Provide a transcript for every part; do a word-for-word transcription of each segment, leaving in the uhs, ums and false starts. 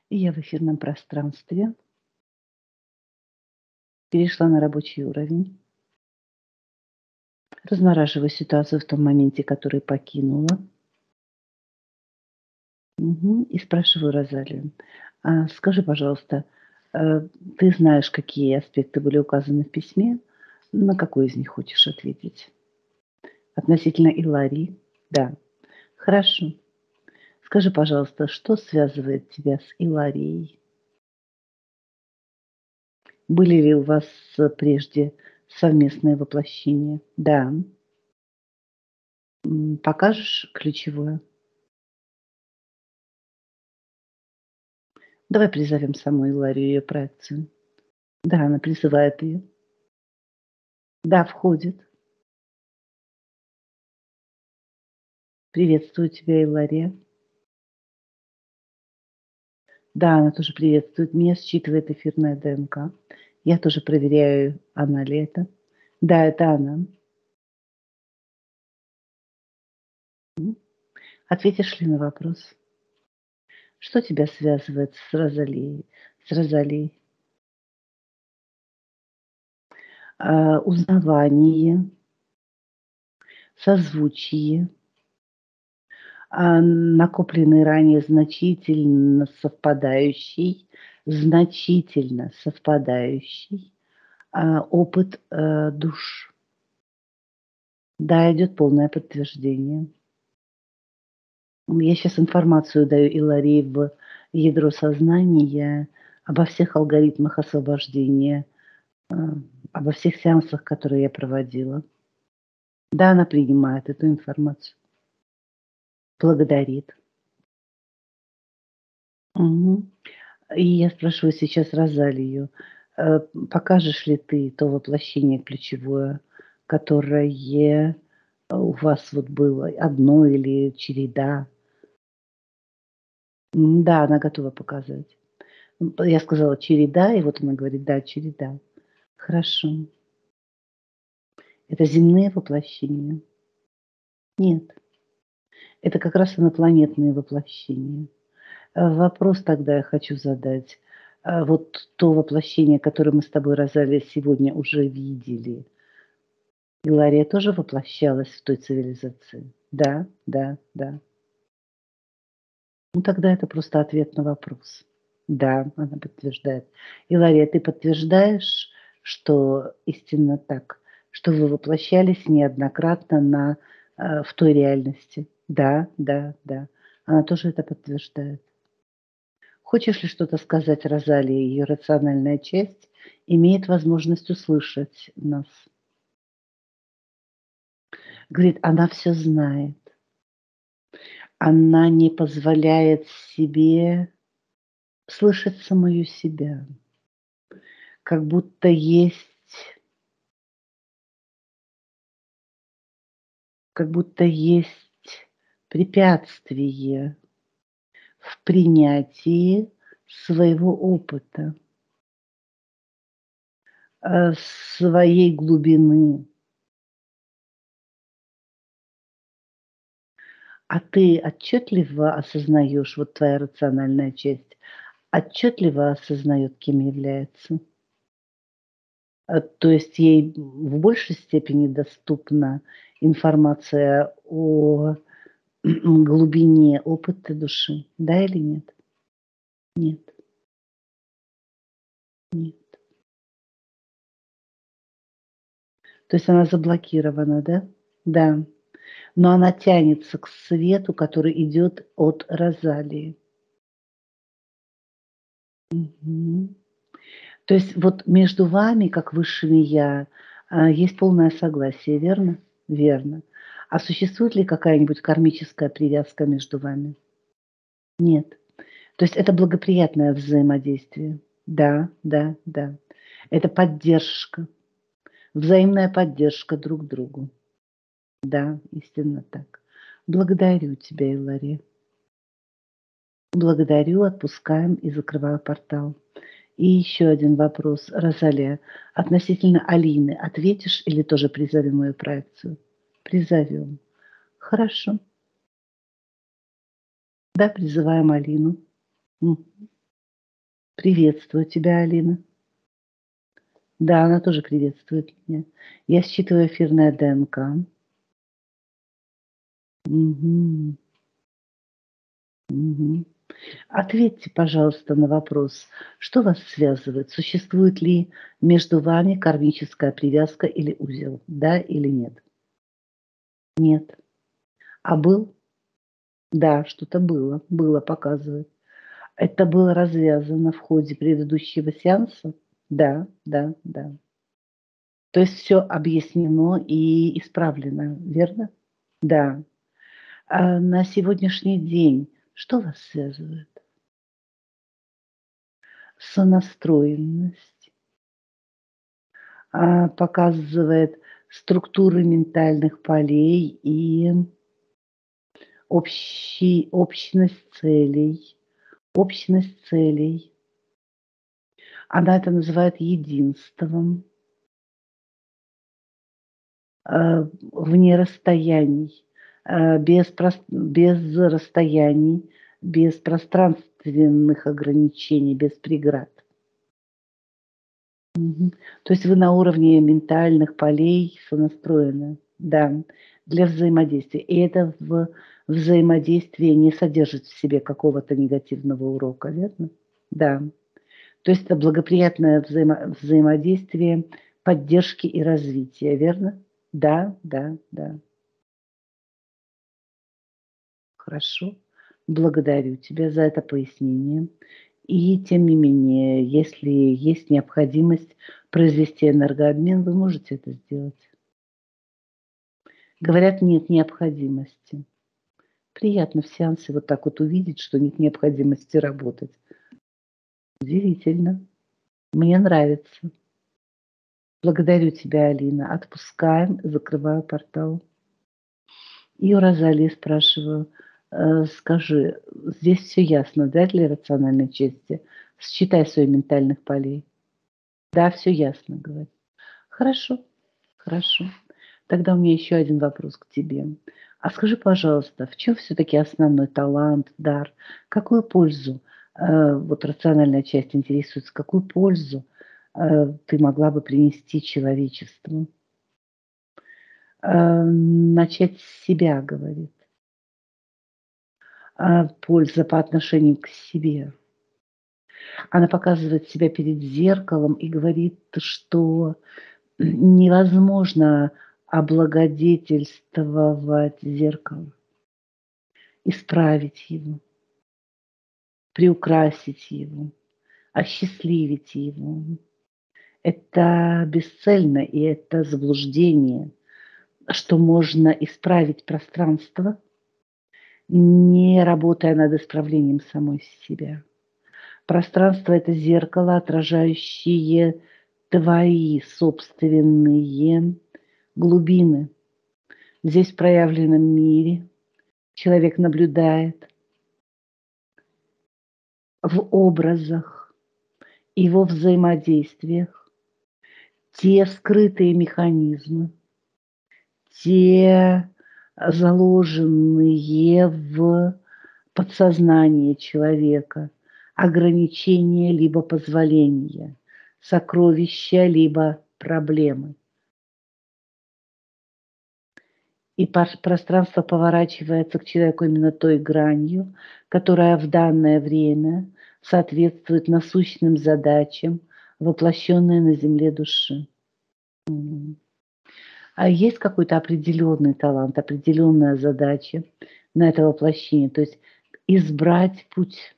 И я в эфирном пространстве. Перешла на рабочий уровень. Размораживаю ситуацию в том моменте, который покинула. Мгм. И спрашиваю Розалию: а скажи, пожалуйста, э, ты знаешь, какие аспекты были указаны в письме? На какой из них хочешь ответить? Относительно Иларии? Да. Хорошо. Скажи, пожалуйста, что связывает тебя с Иларией? Были ли у вас, э, прежде совместные воплощения? Да. М, покажешь ключевое? Давай призовем саму Иларию, ее проекцию. Да, она призывает ее. Да, входит. Приветствую тебя, Илария. Да, она тоже приветствует меня, считывает эфирная ДНК. Я тоже проверяю, она ли это. Да, это она. М. Ответишь ли на вопрос? Что тебя связывает с Розалией с Розалией? А, узнавание созвучие а, накопленный ранее значительно совпадающий значительно совпадающий, а, опыт, э, душ. Да, идет полное подтверждение. М, я щас информацию даю Иларии в ядро сознания обо всех алгоритмах освобождения, а, обо всех сеансах, которые я проводила. Да, она принимает эту информацию. Благодарит. Мгм. И я спрашиваю сейчас Розалию: э, покажешь ли ты то воплощение ключевое, которое у вас вот было одно или череда? М, да, она готова показать. М, п я сказала: "Череда", и вот она говорит: "Да, череда". Хорошо. Это земные воплощения? Нет. Это как раз инопланетные воплощения. Э, вопрос тогда я хочу задать. А вот то воплощение, которое мы с тобой, Розалия, сегодня уже видели Илария тоже воплощалась в той цивилизации? Да, да, да. Ну, тогда это просто ответ на вопрос. Да, она подтверждает. Илария, ты подтверждаешь, что истинно так, что вы воплощались неоднократно на, э, в той реальности? Да, да, да. Она тоже это подтверждает. Хочешь ли что-то сказать Розалии? Ее рациональная часть имеет возможность услышать нас. Говорит, она всё знает. Она не позволяет себе слышать самую себя. Как будто есть как будто есть препятствие в принятии своего опыта. Э, своей глубины. А ты отчетливо осознаешь, вот твоя рациональная часть отчетливо осознает, кем является? Э, то есть ей в большей степени доступна информация о глубине опыта души, да или нет? Нет. Нет. То есть она заблокирована, да? Да. Но она тянется к свету, который идет от Розалии. Мгм. То есть вот между вами, как высшим я, а, есть полное согласие, верно? Верно. А существует ли какая-нибудь кармическая привязка между вами? Нет. То есть это благоприятное взаимодействие? Да, да, да. Это поддержка, взаимная поддержка друг другу. Да, истинно так. Благодарю тебя, Илария. Благодарю, отпускаем и закрываю портал. И еще один вопрос, Розалия, относительно Алины ответишь или тоже призовем её проекцию? Призовем. Хорошо. Да, призываем Алину. Мгм. Приветствую тебя, Алина. Да, она тоже приветствует меня. Я считываю эфирное ДНК. Мгм. Мгм. Ответьте, пожалуйста, на вопрос, что вас связывает? Существует ли между вами кармическая привязка или узел? Да или нет? Нет. А был? Да, что-то было. Было, показывает. Это было развязано в ходе предыдущего сеанса? Да, да, да. То есть все объяснено и исправлено, верно? Да. А на сегодняшний день что вас связывает? Сонастроенность, а, показывает структуры ментальных полей и общий общность целей. Общность целей. Она это называет единством, а, вне расстояний, а, без прос без расстояний, без пространственных ограничений, без преград. Мгм. То есть вы на уровне ментальных полей сонастроены, да, для взаимодействия. И это в взаимодействие не содержит в себе какого-то негативного урока, верно? Да. То есть это благоприятное взаимо взаимодействие поддержки и развития, верно? Да, да, да. Хорошо. Благодарю тебя за это пояснение. И тем не менее, если есть необходимость произвести энергообмен, вы можете это сделать. Говорят, нет необходимости. Приятно в сеансе вот так вот увидеть, что нет необходимости работать. Удивительно. Мне нравится. Благодарю тебя, Алина. Отпускаем, закрываю портал. И у Розалии спрашиваю, э, скажи, здесь все ясно, да, для рациональной части? Считай свои ментальных полей. Да, все ясно, говорит. Хорошо, хорошо. Тогда у меня еще один вопрос к тебе. А скажи, пожалуйста, в чем все-таки основной талант, дар? Какую пользу, э, вот рациональная часть интересуется, какую пользу э, ты могла бы принести человечеству? Э, начать с себя, говорит. А, польза по отношению к себе. Она показывает себя перед зеркалом и говорит, что невозможно облагодетельствовать зеркало, исправить его, приукрасить его, осчастливить его. Это бесцельно, и это заблуждение, что можно исправить пространство, не работая над исправлением самой себя. Пространство – это зеркало, отражающее твои собственные глубины. Здесь в проявленном мире человек наблюдает в образах и во взаимодействиях те скрытые механизмы, те заложенные в подсознание человека ограничения либо позволения, сокровища либо проблемы. И пространство поворачивается к человеку именно той гранью, которая в данное время соответствует насущным задачам, воплощенной на земле души. А есть какой-то определенный талант, определенная задача на это воплощение, то есть избрать путь.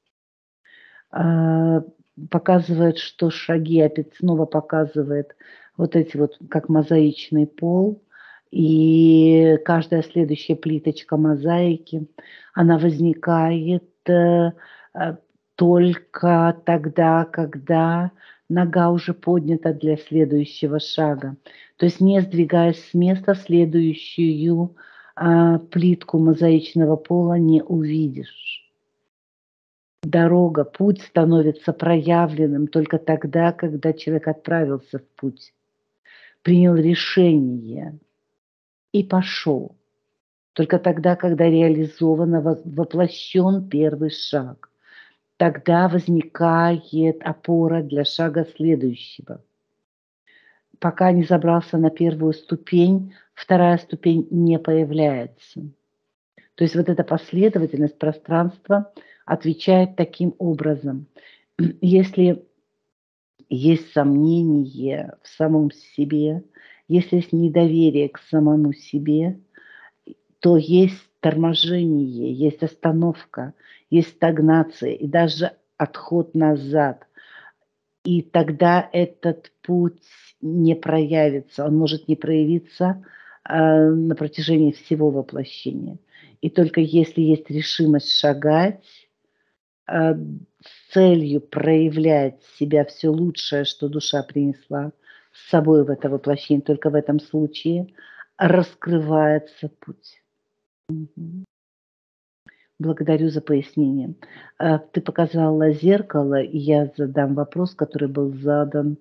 А, показывает, что шаги, опять снова показывает вот эти вот, как мозаичный пол, и каждая следующая плиточка мозаики, она возникает э, э, только тогда, когда нога уже поднята для следующего шага. То есть не сдвигаясь с места, следующую а, плитку мозаичного пола не увидишь. Дорога, путь становится проявленным только тогда, когда человек отправился в путь, принял решение и пошел. Только тогда, когда реализован, воплощен первый шаг. тогда возникает опора для шага следующего. Пока не забрался на первую ступень, вторая ступень не появляется. То есть вот эта последовательность пространства отвечает таким образом. Если есть сомнение в самом себе, если есть недоверие к самому себе, то есть торможение, есть остановка, есть стагнация и даже отход назад. И тогда этот путь не проявится, он может не проявиться э, на протяжении всего воплощения. И только если есть решимость шагать, э, с целью проявлять себя все лучшее, что душа принесла с собой в это воплощение, только в этом случае раскрывается путь. Мгм. Благодарю за пояснение. А, ты показала зеркало, и я задам вопрос, который был задан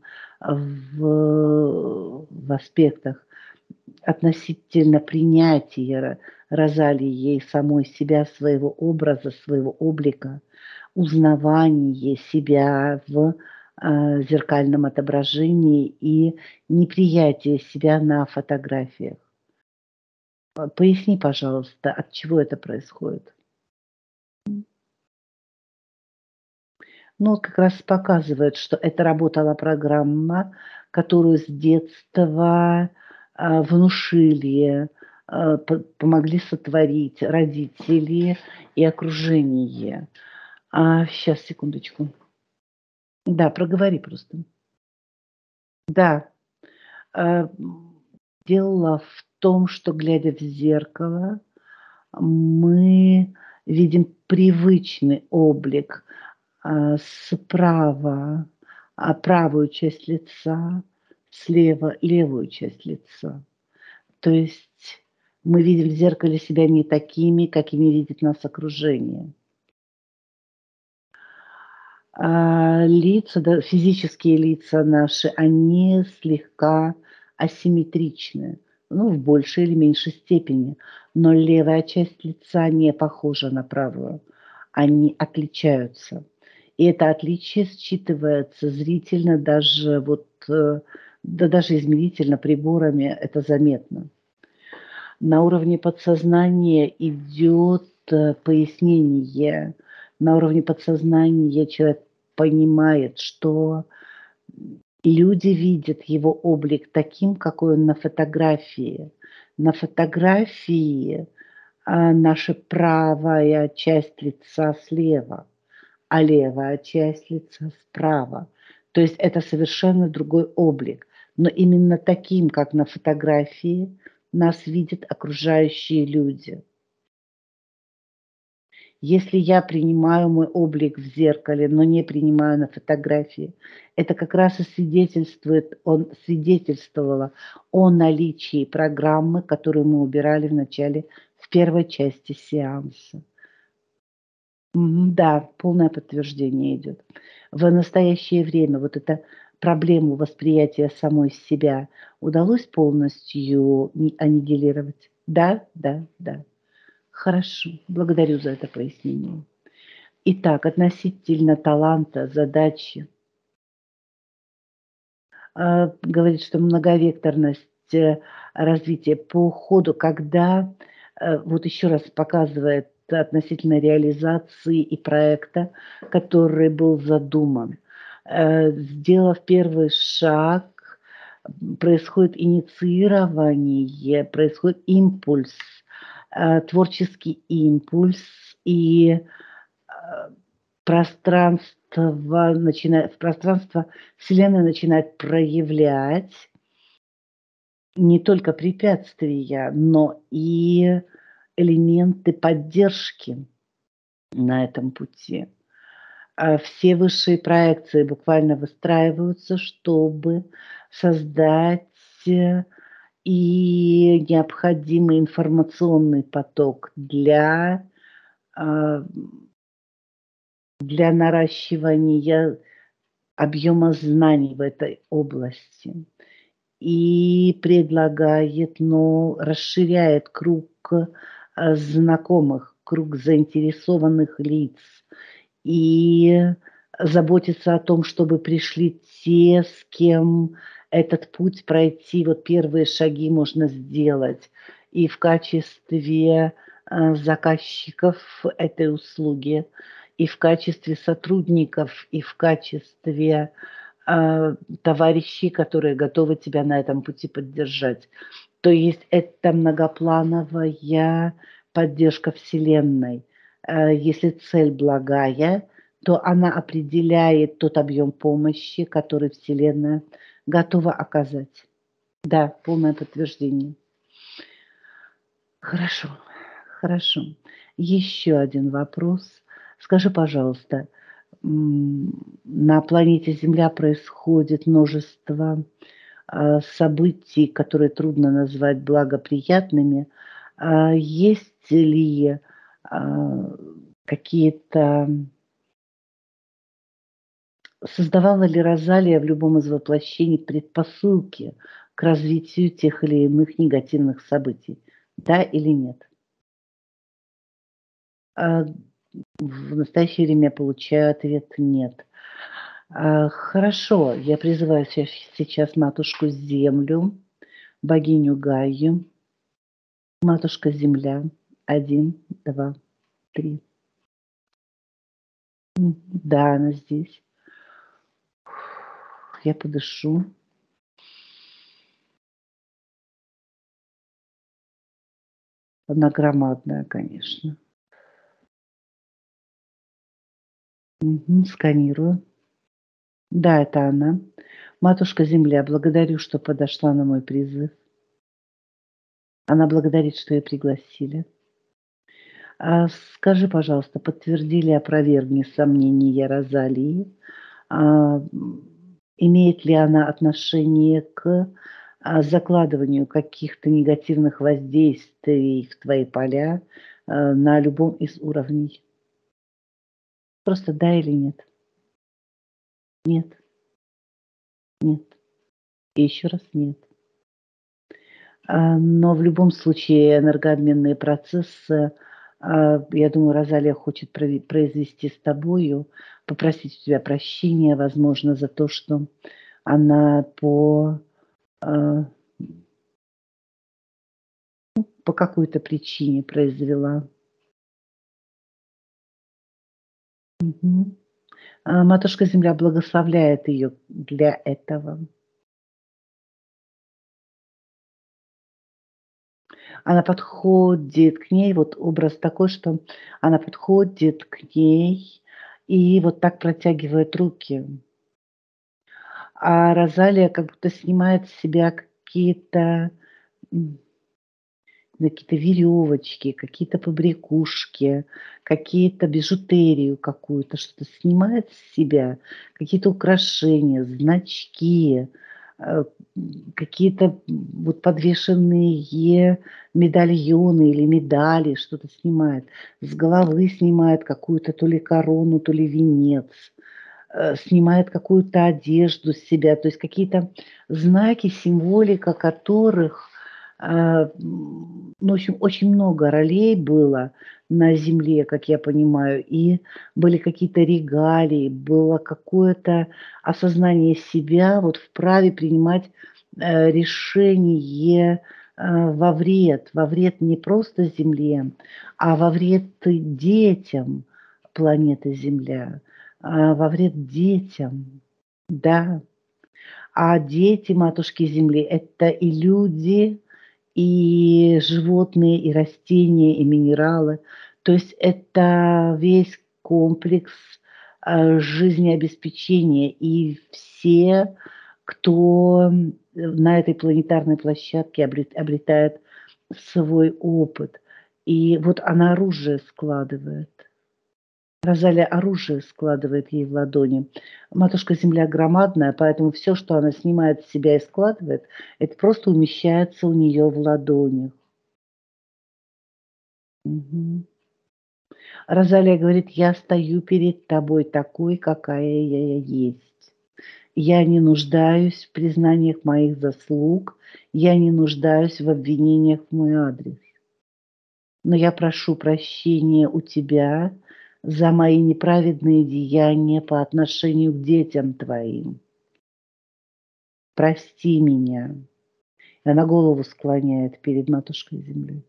в в аспектах относительно принятия Ро Розалией самой себя, своего образа, своего облика, узнавание себя в, а, зеркальном отображении и неприятие себя на фотографиях. По поясни, пожалуйста, от чего это происходит? Ну, вот как раз показывает, что это работала программа, которую с детства, а, внушили, а, по помогли сотворить родители и окружение. А, щас, секундочку. Да, проговори просто. Да, а, м, дело в том, что, глядя в зеркало, мы видим привычный облик. А, справа, а, правую часть лица, слева левую часть лица. То есть мы видим в зеркале себя не такими, какими видит нас окружение. А, лица, да, физические лица наши, они слегка асимметричны, ну, в большей или меньшей степени. Но левая часть лица не похожа на правую. Они отличаются. И это отличие считывается зрительно, даже вот, э, да даже измерительно приборами это заметно. На уровне подсознания идет, э, пояснение. На уровне подсознания человек понимает, что люди видят его облик таким, какой он на фотографии. На фотографии, а, наша правая часть лица слева, а левая часть лица справа. То есть это совершенно другой облик. Но именно таким, как на фотографии, нас видят окружающие люди. Если я принимаю мой облик в зеркале, но не принимаю на фотографии, это как раз и свидетельствует, он свидетельствовало о наличии программы, которую мы убирали в начале, в первой части сеанса. Мгм, да, полное подтверждение идет. В настоящее время вот эта проблему восприятия самой себя удалось полностью ни аннигилировать? Да, да, да. Хорошо, благодарю за это пояснение. Итак, относительно таланта, задачи, а, говорит, что многовекторность, э, развития по ходу, когда, э, вот еще раз показывает относительно реализации и проекта, который был задуман. Э, сделав первый шаг, м, происходит инициирование, происходит импульс, э, творческий импульс, и а, пространство начинает, в пространство Вселенная начинает проявлять не только препятствия, но и элементы поддержки на этом пути. А, все высшие проекции буквально выстраиваются, чтобы создать, э, и необходимый информационный поток для, а, для наращивания объема знаний в этой области. И предлагает, но расширяет круг, э, знакомых, круг заинтересованных лиц. и заботиться о том, чтобы пришли те, с кем этот путь пройти. Вот первые шаги можно сделать и в качестве, а, заказчиков этой услуги, и в качестве сотрудников, и в качестве, а, товарищей, которые готовы тебя на этом пути поддержать. То есть это многоплановая поддержка Вселенной. Э, если цель благая, то она определяет тот объем помощи, который Вселенная готова оказать. Да, полное подтверждение. Хорошо, хорошо. Еще один вопрос. Скажи, пожалуйста, м, на планете Земля происходит множество, а, событий, которые трудно назвать благоприятными. А, есть ли, а, какие-то создавала ли Розалия в любом из воплощений предпосылки к развитию тех или иных негативных событий? Да или нет? А, в настоящее время я получаю ответ нет. А, хорошо, я призываю се сейчас матушку Землю, богиню Гайю. Матушка Земля. Один, два, три. М, да, она здесь. Я подышу. Она громадная, конечно. Мгм, сканирую. Да, это она. Матушка Земля, благодарю, что подошла на мой призыв. Она благодарит, что её пригласили. А скажи, пожалуйста, подтверди или опровергни сомнения Розалии. А, м, имеет ли она отношение к, а, закладыванию каких-то негативных воздействий в твои поля, а, на любом из уровней? Просто да или нет? Нет. Нет. И еще раз нет. А, но в любом случае энергообменные процессы, а, я думаю, Розалия хочет прови произвести с тобою, попросить у тебя прощения, возможно, за то, что она по, а ну, по какой-то причине произвела. Мгм. А, матушка Земля благословляет ее для этого. Она подходит к ней, вот образ такой, что она подходит к ней и вот так протягивает руки. А Розалия как будто снимает с себя какие-то, м, какие-то веревочки, какие-то побрякушки, какие-то бижутерию какую-то, что-то снимает с себя, какие-то украшения, значки, э, м, какие-то м, вот подвешенные медальоны или медали, что-то снимает. С головы снимает какую-то то ли корону, то ли венец. Э, снимает какую-то одежду с себя, то есть какие-то знаки, символика которых, а, м, ну, в общем, очень много ролей было на Земле, как я понимаю, и были какие-то регалии, было какое-то осознание себя вот в праве принимать, э, решение, э, во вред, во вред не просто Земле, а во вред детям планеты Земля. А, во вред детям, да. А дети матушки Земли — это и люди, и животные, и растения, и минералы. То есть это весь комплекс, а, жизнеобеспечения. И все, кто, м, на этой планетарной площадке обрет обретает свой опыт. И вот она оружие складывает. Розалия оружие складывает ей в ладони. Матушка Земля громадная, поэтому все, что она снимает с себя и складывает, это просто умещается у нее в ладонях. Мгм. Розалия говорит: "Я стою перед тобой такой, какая я есть. Я не нуждаюсь в признаниях моих заслуг, я не нуждаюсь в обвинениях в мой адрес. Но я прошу прощения у тебя за мои неправедные деяния по отношению к детям твоим. Прости меня. И она голову склоняет перед Матушкой Землей.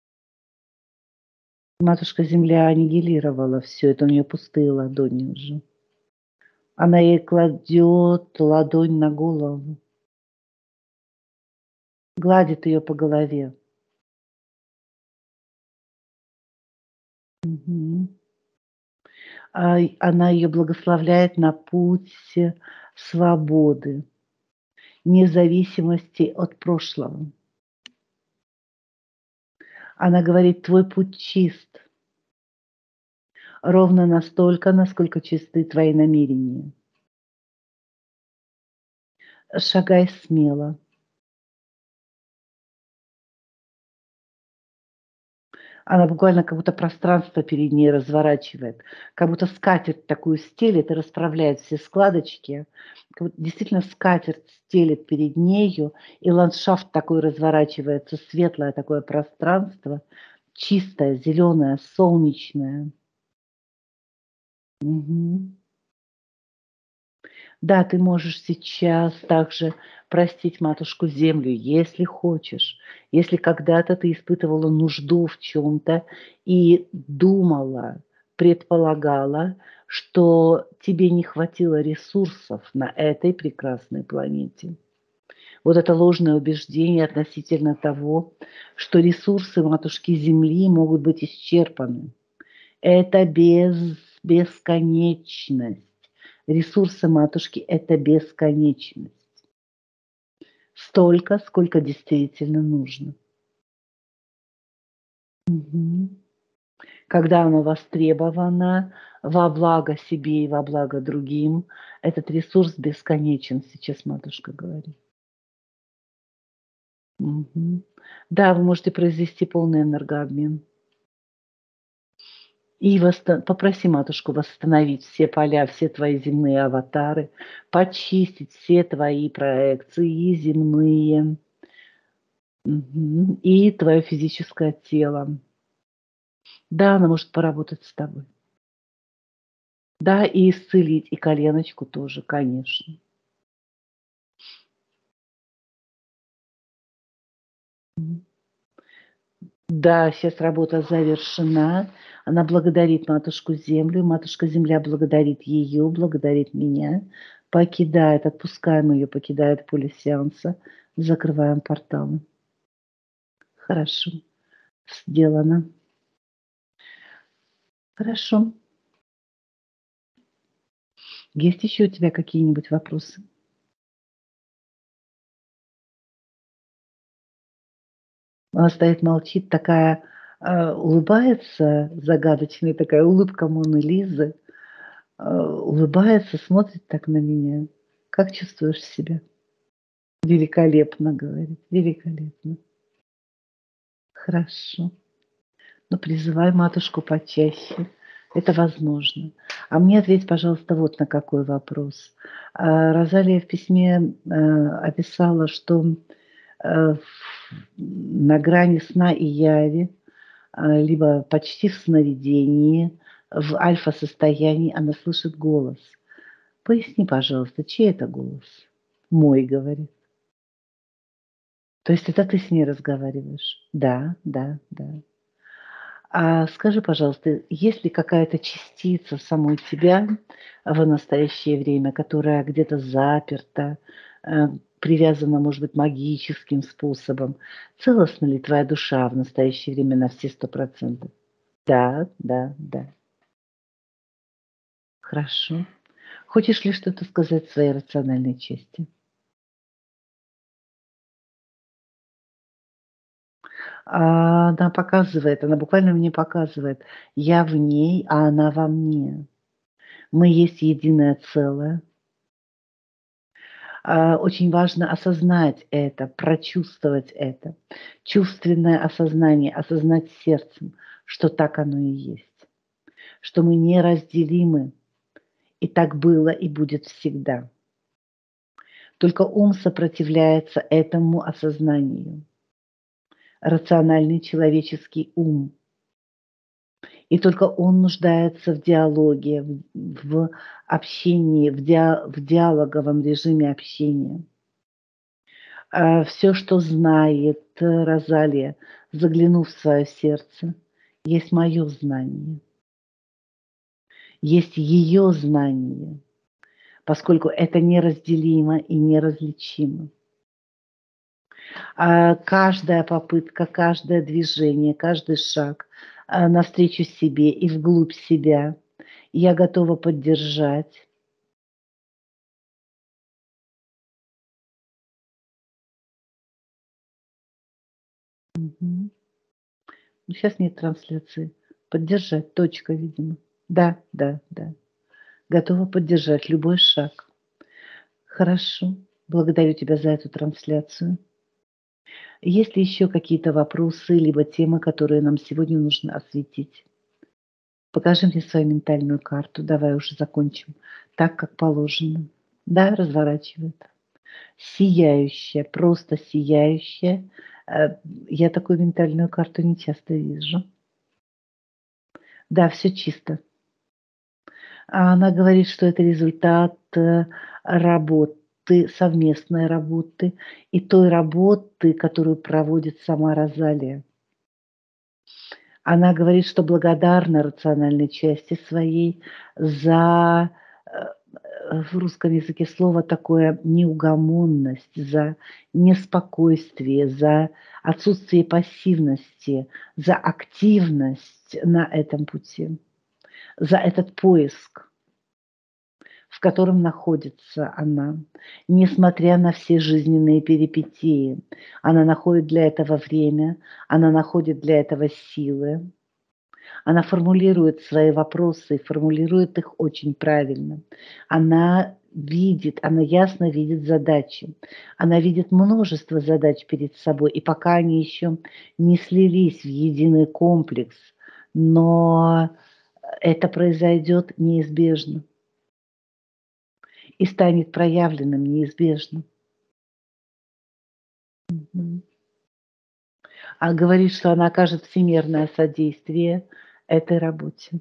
Матушка Земля аннигилировала все это, у нее пустые ладони уже. Она ей кладет ладонь на голову, гладит ее по голове. Мгм. А, и она ее благословляет на путь свободы, независимости от прошлого. Она говорит: твой путь чист. Ровно настолько, насколько чисты твои намерения. Шагай смело. Она буквально как будто пространство перед ней разворачивает, как будто скатерть такую стелет и расправляет все складочки. Как будто действительно скатерть стелет перед нею, и ландшафт такой разворачивается, светлое такое пространство, чистое, зеленое, солнечное. Мгм. Да, ты можешь сейчас также простить Матушку Землю, если хочешь. Если когда-то ты испытывала нужду в чем-то и думала, предполагала, что тебе не хватило ресурсов на этой прекрасной планете. Вот это ложное убеждение относительно того, что ресурсы Матушки Земли могут быть исчерпаны. Это без, бесконечность. Ресурсы Матушки – это бесконечность. Столько, сколько действительно нужно. Мгм. Когда оно востребовано во благо себе и во благо другим, этот ресурс бесконечен, сейчас Матушка говорит. Мгм. Да, вы можете произвести полный энергообмен. И восто попроси Матушку восстановить все поля, все твои земные аватары, почистить все твои проекции земные, мгм, и твое физическое тело. Да, она может поработать с тобой. Да, и исцелить, и коленочку тоже, конечно. Мгм. Да, сейчас работа завершена. Она благодарит Матушку Землю, Матушка Земля благодарит ее, благодарит меня, покидает, отпускаем ее, покидает поле сеанса, закрываем порталы. Хорошо, сделано. Хорошо. Есть еще у тебя какие-нибудь вопросы? Она стоит, молчит, такая, а, улыбается, загадочная такая улыбка Моны Лизы, а, улыбается, смотрит так на меня. Как чувствуешь себя? Великолепно, говорит, великолепно. Хорошо. Но призывай Матушку почаще. Это возможно. А мне ответь, пожалуйста, вот на какой вопрос. А, Розалия в письме, а, описала, что, э, ф на грани сна и яви, а, либо почти в сновидении, в альфа-состоянии она слышит голос. Поясни, пожалуйста, чей это голос? Мой, говорит. То есть это ты с ней разговариваешь? Да, да, да. А скажи, пожалуйста, есть ли какая-то частица самой тебя в настоящее время, которая где-то заперта, э, привязана, может быть, магическим способом? Целостна ли твоя душа в настоящее время на все сто процентов? Да, да, да. Хорошо. Хочешь ли что-то сказать своей рациональной части? А, Она показывает, она буквально мне показывает: я в ней, а она во мне. Мы есть единое целое. А, очень важно осознать это, прочувствовать это. Чувственное осознание, осознать сердцем, что так оно и есть, что мы неразделимы, и так было и будет всегда. Только ум сопротивляется этому осознанию. Рациональный человеческий ум. И только он нуждается в диалоге, в в общении, в диа в диалоговом режиме общения. А, всё, что знает э, Розалия, заглянув в свое сердце, есть мое знание. Есть ее знание, поскольку это неразделимо и неразличимо. А, каждая попытка, каждое движение, каждый шаг, а, навстречу себе и вглубь себя я готова поддержать. Мгм. Ну, щас нет трансляции. Поддержать, точка, видимо. Да, да, да. Готова поддержать любой шаг. Хорошо. Благодарю тебя за эту трансляцию. Есть ли еще какие-то вопросы, либо темы, которые нам сегодня нужно осветить? Покажи мне свою ментальную карту. Давай уже закончим так, как положено. Да, разворачивает. Сияющая, просто сияющая. Э, я такую ментальную карту не часто вижу. Да, все чисто. А она говорит, что это результат, э, работы, совместной работы и той работы, которую проводит сама Розалия. Она говорит, что благодарна рациональной части своей за, э, э, в русском языке слово такое неугомонность, за неспокойствие, за отсутствие пассивности, за активность на этом пути, за этот поиск, в котором находится она. Несмотря на все жизненные перипетии, она находит для этого время, она находит для этого силы. Она формулирует свои вопросы, формулирует их очень правильно. Она видит, она ясно видит задачи. Она видит множество задач перед собой, и пока они еще не слились в единый комплекс, но это произойдет неизбежно и станет проявленным неизбежно. Мгм. А говорит, что она окажет всемирное содействие этой работе.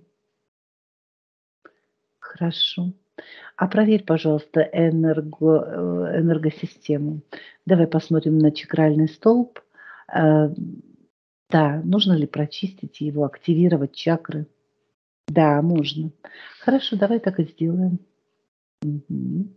Хорошо. А проверь, пожалуйста, энерго э, энергосистему. Давай посмотрим на чакральный столб. Э, да, нужно ли прочистить его, активировать чакры? Да, можно. Хорошо, давай так и сделаем. Мгм.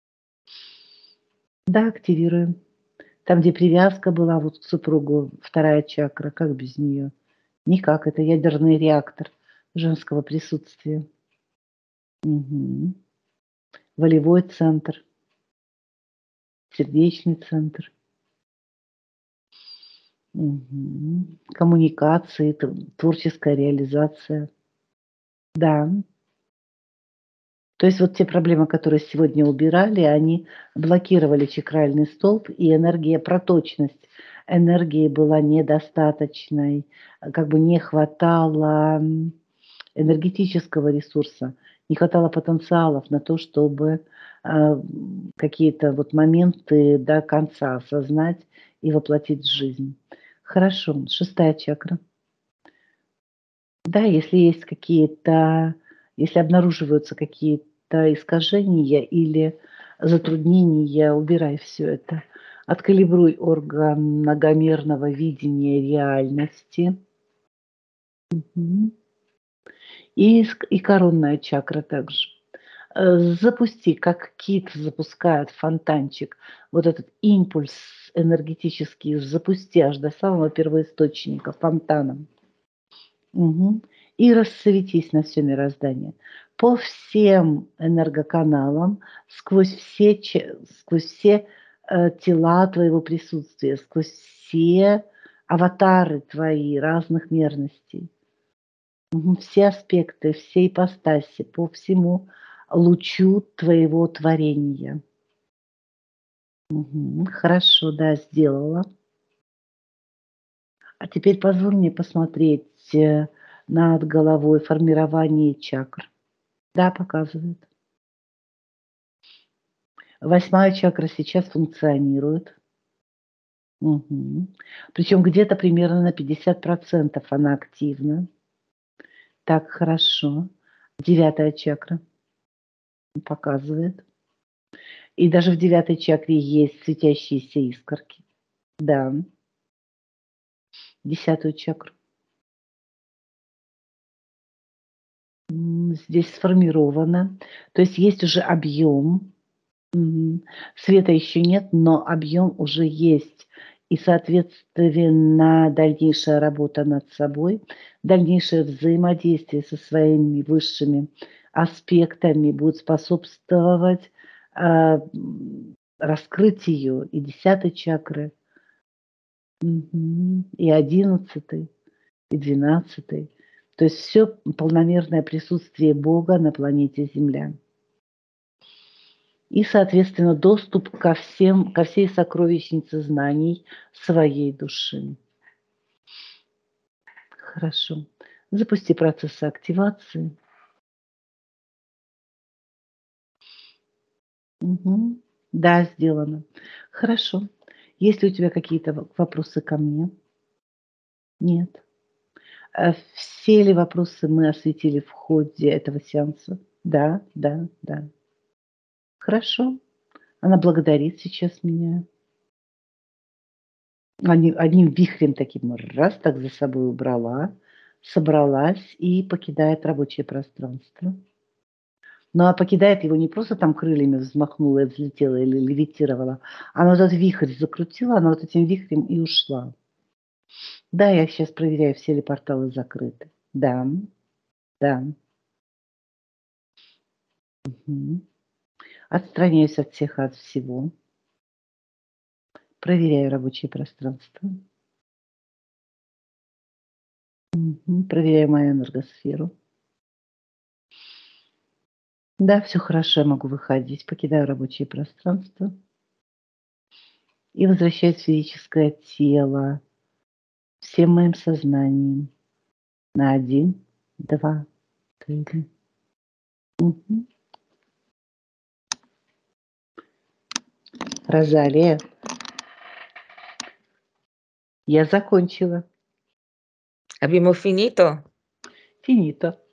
Да, активируем. Там, где привязка была вот к супругу, вторая чакра, как без нее? Никак, это ядерный реактор женского присутствия. Мгм. Волевой центр, сердечный центр. Мгм. Коммуникации, тв творческая реализация. Да. То есть вот те проблемы, которые сегодня убирали, они блокировали чакральный столб, и энергия проточность энергии была недостаточной, э, как бы не хватало, м, энергетического ресурса, не хватало потенциалов на то, чтобы, а, м, какие-то вот моменты до конца осознать и воплотить в жизнь. Хорошо, шестая чакра. Да, если есть какие-то, если обнаруживаются какие-то искажения или затруднения, убирай все это. Откалибруй орган многомерного видения реальности. Мгм. И ск и коронная чакра также. Э, запусти, как кит запускает фонтанчик, вот этот импульс энергетический запусти аж до самого первоисточника фонтаном. Мгм. И рассветись на все мироздание. По всем энергоканалам, сквозь все че сквозь все, э, тела твоего присутствия, сквозь все аватары твои разных мерностей. Мгм. Все аспекты, все ипостаси, по всему лучу твоего творения. Мгм. Хорошо, да, сделала. А теперь позволь мне посмотреть, э, над головой формирование чакр. Да, показывает. Восьмая чакра сейчас функционирует. Мгм. Причем где-то примерно на пятьдесят процентов она активна. Так, хорошо. Девятая чакра показывает. И даже в девятой чакре есть светящиеся искорки. Да. Десятую чакру. М, здесь сформировано. То есть есть уже объем. Мгм. Света еще нет, но объем уже есть. И, соответственно, дальнейшая работа над собой, дальнейшее взаимодействие со своими высшими аспектами будет способствовать, а, м, раскрытию и десятой чакры. Мгм. И одиннадцатой, и двенадцатой. То есть все полномерное присутствие Бога на планете Земля. И, соответственно, доступ ко всем ко всей сокровищнице знаний своей души. Хорошо. Запусти процесс активации. Мгм. Да, сделано. Хорошо. Есть ли у тебя какие-то в вопросы ко мне? Нет. Э, все ли вопросы мы осветили в ходе этого сеанса? Да, да, да. Хорошо. Она благодарит сейчас меня. Они одним вихрем таким раз так за собой убрала, собралась и покидает рабочее пространство. Ну, а покидает его не просто там крыльями взмахнула и взлетела или левитировала, она вот этот вихрь закрутила, она вот этим вихрем и ушла. Да, я сейчас проверяю, все ли порталы закрыты. Да, да. Мгм. Отстраняюсь от всех и от всего. Проверяю рабочее пространство. Мгм. Проверяю мою энергосферу. Да, все хорошо, я могу выходить. Покидаю рабочее пространство и возвращаюсь в физическое тело всем моим сознанием на один, два, три. Мгм. Розалия, я закончила. Abbiamo finito? Финита.